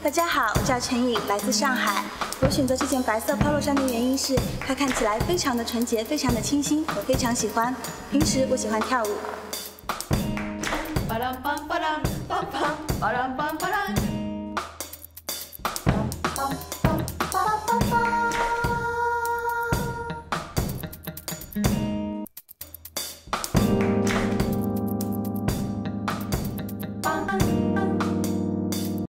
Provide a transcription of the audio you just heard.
大家好，我叫陈颖，来自上海。我选择这件白色 polo 衫的原因是，它看起来非常的纯洁，非常的清新，我非常喜欢。平时我喜欢跳舞。